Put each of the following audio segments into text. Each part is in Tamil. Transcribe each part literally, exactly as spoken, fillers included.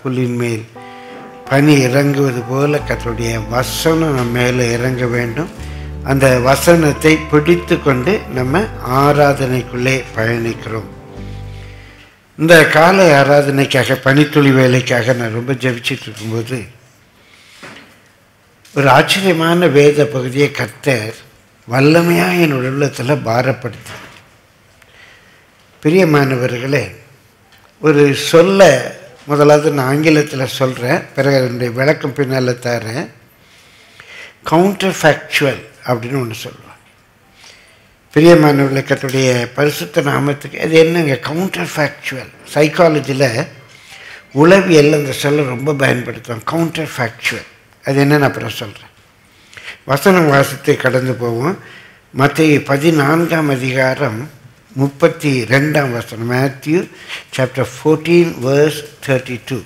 புல்லின் மேல் பனி இறங்குவது போல கர்த்தருடைய வசனம் நம்ம மேலே இறங்க வேண்டும். அந்த வசனத்தை பிடித்து கொண்டு நம்ம ஆராதனைக்குள்ளே பயணிக்கிறோம். இந்த காலை ஆராதனைக்காக பனித்துளி வேலைக்காக நான் ரொம்ப ஜெபிச்சிட்டு இருக்கும்போது ஒரு ஆச்சரியமான வேத பகுதியை கர்த்தர் வல்லமையாக என் உள்ளத்தில் பாரப்படுத்து. பிரியமானவர்களே, ஒரு சொல்ல முதலாவது நான் ஆங்கிலத்தில் சொல்கிறேன், பிறகு என்னுடைய விளக்கம் பின்னால் தரேன். கவுண்டர் ஃபேக்சுவல் அப்படின்னு ஒன்று சொல்லுவாங்க. பிரியமான விளக்கத்துடைய பரிசுத்த நாமத்துக்கு அது என்னங்க கவுண்டர் ஃபேக்சுவல்? சைக்காலஜியில் உளவியல் அந்த சொல்ல ரொம்ப பயன்படுத்துவாங்க. கவுண்டர் ஃபேக்சுவல் அது என்னன்னு அப்புறம் சொல்கிறேன். வசனம் வாசத்தை கடந்து போவோம். மத்தேயு பதினான்காம் அதிகாரம் முப்பத்தி ரெண்டாம் வசனம். Matthew chapter fourteen verse thirty two.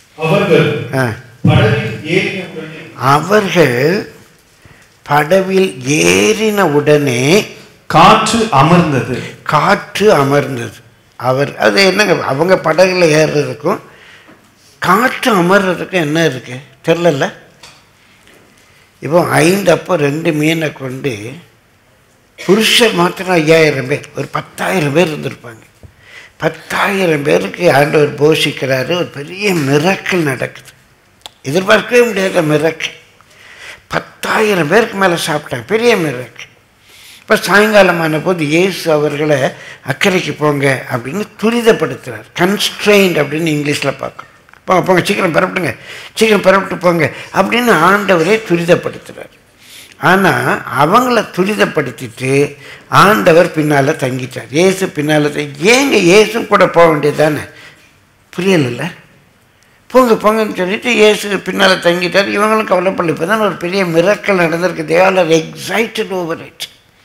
அவர்கள் படவில் ஏறின உடனே காற்று அமர்ந்தது. காற்று அமர்ந்தது. அவர் அது என்னங்க, அவங்க படகுல ஏறுறதுக்கும் காற்று அமர்றதுக்கும் என்ன இருக்கு தெரியல. இப்போ ஐந்து அப்போ ரெண்டு மீனை கொண்டு புருஷர் மாத்திரம் ஐயாயிரம் பேர், ஒரு பத்தாயிரம் பேர் இருந்திருப்பாங்க. பத்தாயிரம் பேருக்கு ஆண்டவர் போஷிக்கிறாரு. ஒரு பெரிய மிரக்கல் நடக்குது, எதிர்பார்க்கவே முடியாத மிரக்கல். பத்தாயிரம் பேருக்கு மேலே சாப்பிட்டாங்க, பெரிய மிரக்கல். இப்போ சாயங்காலமான போது இயேசு அவர்களை அக்கறைக்கு போங்க அப்படின்னு துரிதப்படுத்துகிறார். கன்ஸ்ட்ரெயின்ட் அப்படின்னு இங்கிலீஷில் பார்க்கணும். போங்க போங்க சீக்கிரம் பரப்பிட்டுங்க, சீக்கிரம் பரப்பிட்டு போங்க அப்படின்னு ஆண்டவரே துரிதப்படுத்துகிறார். ஆனால் அவங்கள துரிதப்படுத்திட்டு ஆண்டவர் பின்னால் தங்கிட்டார். இயேசு பின்னால் ஏங்க இயேசு கூட போக வேண்டியது தானே? புரியல. போங்க போங்கன்னு சொல்லிட்டு இயேசு பின்னால் தங்கிட்டார். இவங்களும் கவலைப்படல. இப்போ தான் ஒரு பெரிய மிரக்கல் நடந்திருக்கு. They are excited over it.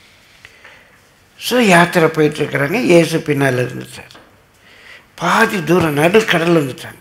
So யாத்திரை போயிட்டுருக்குறாங்க. இயேசு பின்னால் இருந்துட்டார். பாதி தூரம் நடுக்கடல் வந்துட்டாங்க.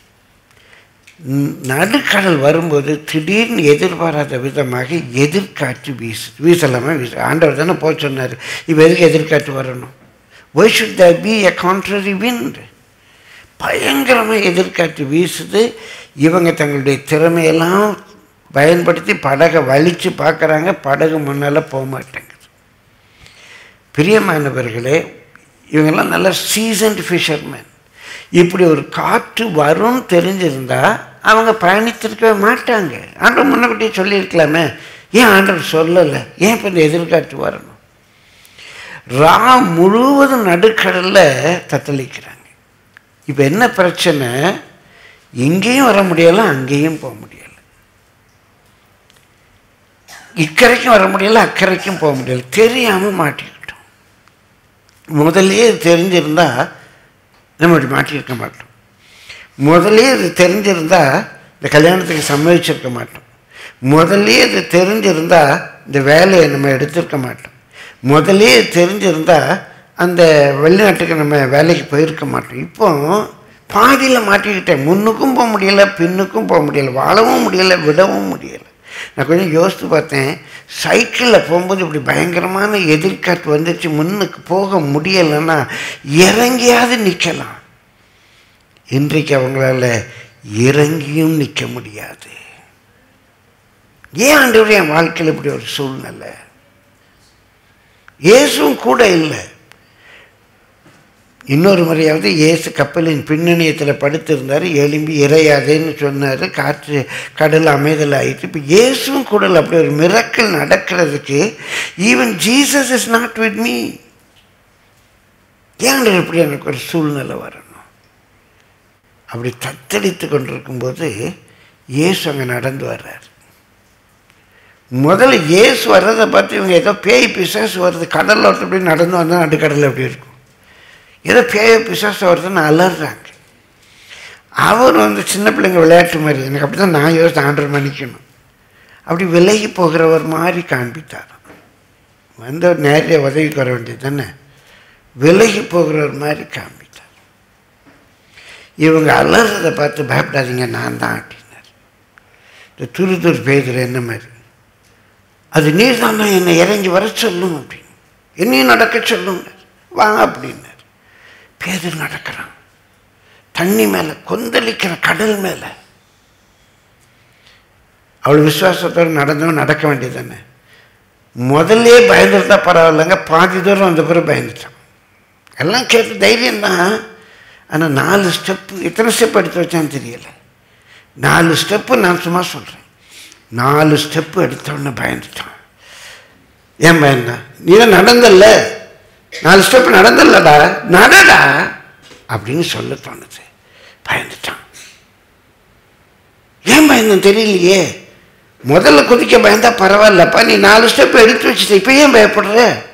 நடுக்கடல் வரும்போது திடீர்னு எதிர்பாராத விதமாக எதிர்காற்று வீசு வீசலாமா வீசு ஆண்டவர் தானே போக சொன்னார். இப்போ எதுக்கு எதிர்காற்று வரணும்? why should there be a contrary wind? பயங்கரமாக எதிர்காற்று வீசுது. இவங்க தங்களுடைய திறமையெல்லாம் பயன்படுத்தி படகை வலித்து பார்க்குறாங்க. படகு முன்னால் போக மாட்டேங்குது. பிரியமானவர்களே, இவங்கெல்லாம் நல்ல சீசன்ட் ஃபிஷர்மேன். இப்படி ஒரு காற்று வரும்னு தெரிஞ்சிருந்தா அவங்க பயணித்திருக்கவே மாட்டாங்க. ஆண்டவர் முன்னக்கூட்டியே சொல்லியிருக்கலாமே. ஏன் ஆண்டவர் சொல்லலை? ஏன் இப்போ இந்த எதிர்காற்று வரணும்? ரா முழுவதும் நடுக்கடலில் தத்தளிக்கிறாங்க. இப்போ என்ன பிரச்சனை? இங்கேயும் வர முடியலை, அங்கேயும் போக முடியலை. இக்கரைக்கும் வர முடியலை, அக்கறைக்கும் போக முடியலை. தெரியாமல் மாட்டிக்கிட்டோம். முதல்லே தெரிஞ்சிருந்தா நம்ம இப்படி மாட்டியிருக்க மாட்டோம். முதல்லே இது தெரிஞ்சிருந்தால் இந்த கல்யாணத்துக்கு சம்மதிச்சிருக்க மாட்டோம். முதல்லே இது தெரிஞ்சிருந்தால் இந்த வேலையை நம்ம எடுத்திருக்க மாட்டோம். முதல்லே இது தெரிஞ்சிருந்தால் அந்த வெளிநாட்டுக்கு நம்ம வேலைக்கு போயிருக்க மாட்டோம். இப்போ பாதியில் மாட்டிக்கிட்டேன். முன்னுக்கும் போக முடியலை, பின்னுக்கும் போக முடியலை, வாழவும் முடியலை, விடவும் முடியலை. நான் கொஞ்சம் யோசித்து பார்த்தேன். சைக்கிளில் போகும்போது இப்படி பயங்கரமான எதிர்காற்று வந்துச்சு, முன்னுக்கு போக முடியலைன்னா இறங்கியாவது நிற்கலாம். இன்றைக்கு அவங்களால இறங்கியும் நிற்க முடியாது. ஏன் ஆண்டவரே என் வாழ்க்கையில் இப்படி ஒரு சூழ்நிலை? இயேசுவும் கூட இல்லை. இன்னொரு முறையாவது இயேசு கப்பலின் பின்னணியத்தில் படுத்திருந்தார். எழும்பி இறையாதேன்னு சொன்னார். காற்று கடல் அமைதல் ஆயிடுச்சு. இப்போ இயேசுவும் கூட இல்லை. அப்படி ஒரு மிரக்கல் நடக்கிறதுக்கு even Jesus is not with me. ஏன் இப்படி எனக்கு ஒரு சூழ்நிலை வரணும்? அப்படி தத்தளித்து கொண்டிருக்கும்போது இயேசு அங்கே நடந்து வர்றார். முதல்ல இயேசு வர்றதை பார்த்து இவங்க ஏதோ பேய் பிசாசு வருது, கடலில் ஒருத்தர் இப்படி நடந்து வந்தால் நடுக்கடலில் எப்படி இருக்கும்? ஏதோ பேய பிசாசு வருதுன்னு அலறாங்க. அவர் வந்து சின்ன பிள்ளைங்க விளையாட்டு மாதிரி, எனக்கு அப்படி தான் நான் யோசித்து ஆண்டர் மன்னிக்கணும், அப்படி விலகி போகிறவர் மாதிரி காண்பித்தார். வந்து நேரடிய உதவிக்கு வர வேண்டியது தானே, விலகி போகிறவர் மாதிரி காண்பித்தார். இவங்க அலறதை பார்த்து பயப்படாதீங்க நான் தான் அப்படின்னார். இந்த துரு துரு பேதுரு என்ன மாதிரி, அது நீர் தான் என்னை இறங்கி வர சொல்லும் அப்படின்னு, என்னையும் நடக்க சொல்லுங்க வாங்க அப்படின்னார். பேதுரு நடக்கிறான். தண்ணி மேலே, கொந்தளிக்கிற கடல் மேலே. அவள் விசுவாசத்தோடு நடந்தவன் நடக்க வேண்டியது தானே. முதல்லே பயந்துருந்தா பரவாயில்லைங்க, பாதி தூரம் வந்த பிறகு பயந்துட்டான். எல்லாம் கேட்டு தைரியம்தான். ஆனால் நாலு ஸ்டெப்பு, எத்தனை ஸ்டெப் எடுத்து வச்சான்னு தெரியல. நாலு ஸ்டெப்பு நான் சும்மா சொல்கிறேன். நாலு ஸ்டெப்பு எடுத்தோடனே பயந்துட்டான். ஏன் பயந்தான்? நீ தான் நடந்தல்ல, நாலு ஸ்டெப்பு நடந்தல்லடா, நடடா அப்படின்னு சொல்ல தோணுது. பயந்துட்டான். ஏன் பயந்தான் தெரியலையே. முதல்ல குதிக்க பயந்தா பரவாயில்லப்பா, நீ நாலு ஸ்டெப் எடுத்து வச்சுட்ட, இப்போ ஏன் பயப்படுற?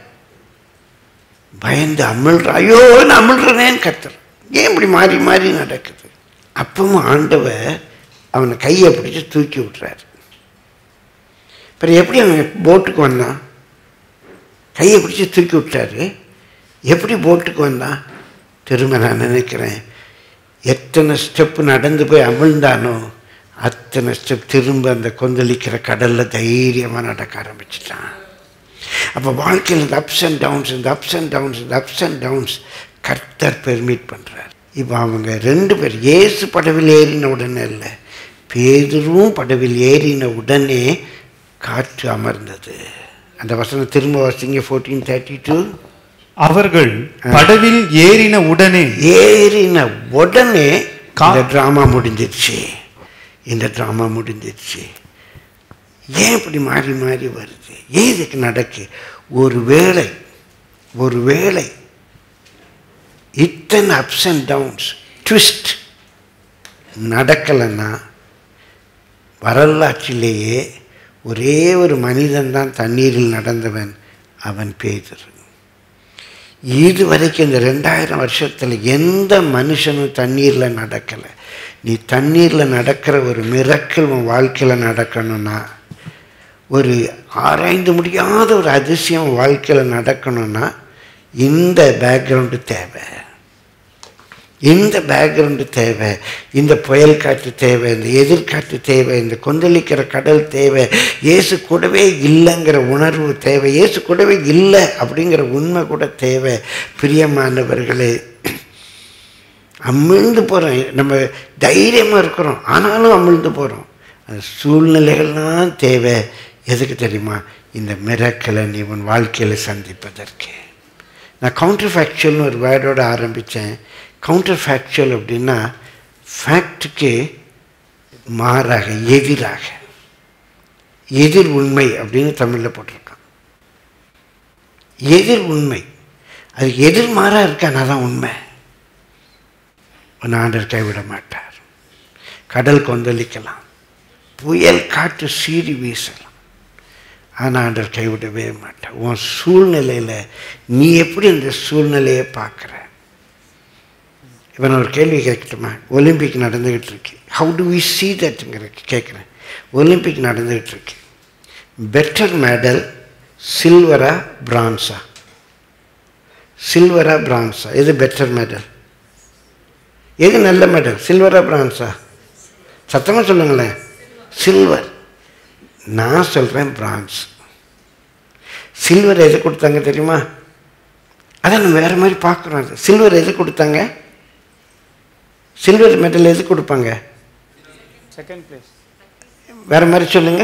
பயந்து அமிழ்ற, ஐயோ நான் அமிழ்றேன்னு கத்துற. ஏன் இப்படி மாறி மாறி நடக்குது? அப்பவும் ஆண்டவர் அவனை கையை பிடிச்சி தூக்கி விட்டுறாரு. அப்புறம் எப்படி அவன் போட்டுக்கு வந்தான்? கையை பிடிச்சி தூக்கி விட்டாரு. எப்படி போட்டுக்கு வந்தான்? திரும்ப நான் நினைக்கிறேன், எத்தனை ஸ்டெப்பு நடந்து போய் அமிழ்ந்தானோ அத்தனை ஸ்டெப் திரும்ப அந்த கொந்தளிக்கிற கடலில் தைரியமாக நடக்க ஆரம்பிச்சிட்டான். அப்போ வாழ்க்கையில் இந்த அப்ஸ் அண்ட் டவுன்ஸ், இந்த அப்ஸ் அண்ட் டவுன்ஸ், இந்த அப்ஸ் அண்ட் டவுன்ஸ் கர்த்தர் பெர்மிட் பண்ணுறார். இப்போ அவங்க ரெண்டு பேர் இயேசு படவில் ஏறின உடனே இல்லை, பேதுருவும் படவில் ஏறின உடனே காற்று அமர்ந்தது. அந்த வசனம் திரும்ப வாசிங்க. Fourteen thirty two. அவர்கள் படவில் ஏறின உடனே ஏறின உடனே இந்த டிராமா முடிஞ்சிருச்சு. இந்த டிராமா முடிஞ்சிருச்சு. ஏன் இப்படி மாறி மாறி வருது? ஏன் இதுக்கு நடக்கு? ஒரு வேளை ஒரு வேளை இத்தனை அப்ஸ் அண்ட் டவுன்ஸ், ட்விஸ்ட் நடக்கலைன்னா வரலாற்றிலேயே ஒரே ஒரு மனிதன் தான் தண்ணீரில் நடந்தவன், அவன் பேதுரு. இது வரைக்கும் இந்த ரெண்டாயிரம் வருஷத்தில் எந்த மனுஷனும் தண்ணீரில் நடக்கலை. நீ தண்ணீரில் நடக்கிற ஒரு மிரக்கல் உன் வாழ்க்கையில் நடக்கணும்னா, ஒரு ஆராய்ந்து முடியாத ஒரு அதிசயம் வாழ்க்கையில் நடக்கணும்னா இந்த பேக்ரவுண்டு தேவை. இந்த பேக்ரவுண்டு தேவை. இந்த புயல் காற்று தேவை, இந்த எதிர்காற்று தேவை, இந்த கொந்தளிக்கிற கடல் தேவை. இயேசு கூடவே இல்லைங்கிற உணர்வு தேவை. இயேசு கூடவே இல்லை அப்படிங்கிற உண்மை கூட தேவை. பிரியமானவர்களே, அமிழ்ந்து போகிறோம். நம்ம தைரியமாக இருக்கிறோம், ஆனாலும் அமிழ்ந்து போகிறோம். அந்த சூழ்நிலைகள்லாம் தேவை. எதுக்கு தெரியுமா? இந்த மிரக்கலை நீ உன் வாழ்க்கையில் சந்திப்பதற்கு. நான் கவுண்டர் ஃபேக்சுவல்னு ஒரு வேர்டோடு ஆரம்பித்தேன். கவுண்டர் ஃபேக்சுவல் அப்படின்னா ஃபேக்டுக்கு மாறாக, எதிராக, எதிர் உண்மை அப்படின்னு தமிழில் போட்டிருக்கான். எதிர் உண்மை, அது எதிர்மாறாக இருக்கானா தான் உண்மை. ஒன்று ஆண்டவர் கைவிட மாட்டார். கடல் கொந்தளிக்கலாம், புயல் காற்று சீறி வீசலாம், ஆனால் ஆண்டவர் கைவிடவே மாட்டார். உன் சூழ்நிலையில் நீ எப்படி இந்த சூழ்நிலையை பார்க்குற? இப்போ நான் ஒரு கேள்வி கேட்கட்டுமா? ஒலிம்பிக் நடந்துக்கிட்டு இருக்கு. ஹவு டு வி சீ தட்ங்கிற கேட்குறேன். ஒலிம்பிக் நடந்துக்கிட்டு இருக்கு. பெட்டர் மெடல் சில்வரா பிரான்ஸா? சில்வரா பிரான்ஸா? எது பெட்டர் மெடல்? எது நல்ல மெடல்? சில்வரா பிரான்ஸா? சத்தமாக சொல்லுங்களேன். சில்வர். நான் சொல்கிறேன் பிரான்ஸ். சில்வர் எது கொடுத்தாங்க தெரியுமா? அதான் நம்ம வேறு மாதிரி பார்க்குறோம். அது சில்வர் எது கொடுத்தாங்க? சில்வர் மெடல் எது கொடுப்பாங்க? Second place. வேறு மாதிரி சொல்லுங்க.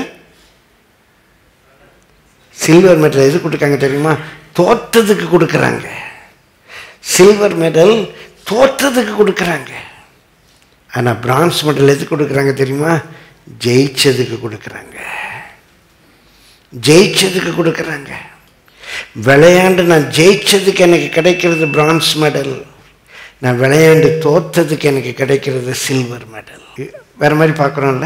சில்வர் மெடல் எது கொடுக்காங்க தெரியுமா? தோற்றதுக்கு கொடுக்குறாங்க. சில்வர் மெடல் தோற்றதுக்கு கொடுக்குறாங்க. ஆனால் பிரான்ஸ் மெடல் எது கொடுக்குறாங்க தெரியுமா? ஜெயிச்சதுக்கு கொடுக்குறாங்க. ஜெயிச்சதுக்கு கொடுக்குறாங்க. விளையாண்டு நான் ஜெயிச்சதுக்கு எனக்கு கிடைக்கிறது பிரான்ஸ் மெடல், நான் விளையாண்டு தோற்றதுக்கு எனக்கு கிடைக்கிறது சில்வர் மெடல். வேறு மாதிரி பார்க்குறோம்ல.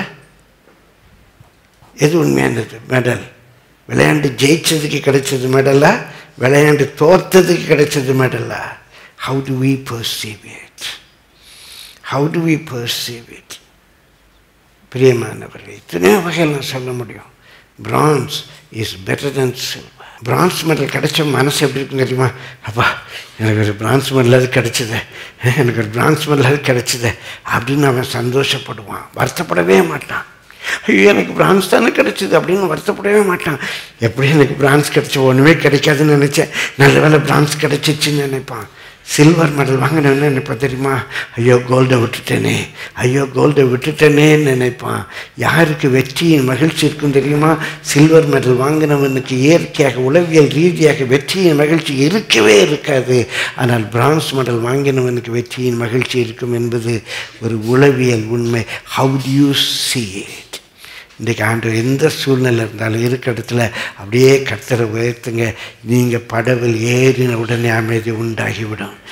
எது உண்மையானது மெடல்? விளையாண்டு ஜெயிச்சதுக்கு கிடைச்சது மெடலா, விளையாண்டு தோற்றதுக்கு கிடைச்சது மெடலா? How do we perceive it? How do we perceive it? பிரியமானவர்களே, இத்தனையோ வகையில் நான் சொல்ல முடியும். Bronze is better than silver. Bronze medal கிடைச்ச மனசு எப்படி இருக்குன்னு தெரியுமா? அப்பா எனக்கு ஒரு பிரான்ஸ் மெடலாவது கிடைச்சிது, எனக்கு ஒரு பிரான்ஸ் மெடலாவது கிடைச்சிது அப்படின்னு அவன் சந்தோஷப்படுவான். வருத்தப்படவே மாட்டான். ஐயோ எனக்கு பிரான்ஸ் தானே கிடைச்சிது அப்படின்னு வருத்தப்படவே மாட்டான். எப்படி எனக்கு பிரான்ஸ் கிடைச்ச ஒன்றுமே கிடைக்காதுன்னு நினச்சேன், நல்ல வேலை பிரான்ஸ் கிடைச்சிச்சின்னு நினைப்பான். சில்வர் மெடல் வாங்கினவன்னு நினைப்பான் தெரியுமா? ஐயோ கோல்டை விட்டுட்டேனே, ஐயோ கோல்டை விட்டுட்டேனேன்னு நினைப்பான். யாருக்கு வெற்றியின் மகிழ்ச்சி இருக்கும் தெரியுமா? சில்வர் மெடல் வாங்கினவனுக்கு இயற்கையாக உளவியல் ரீதியாக வெற்றியின் மகிழ்ச்சி இருக்கவே இருக்காது. ஆனால் பிரான்ஸ் மெடல் வாங்கினவனுக்கு வெற்றியின் மகிழ்ச்சி இருக்கும் என்பது ஒரு உளவியல் உண்மை. How do you see it? இன்றைக்கு ஆண்டவர் எந்த சூழ்நிலை இருந்தாலும் இருக்க இடத்துல அப்படியே கர்த்தரை உயர்த்துங்க. நீங்கள் படவில் ஏறின உடனே அமைதி உண்டாகிவிடும்.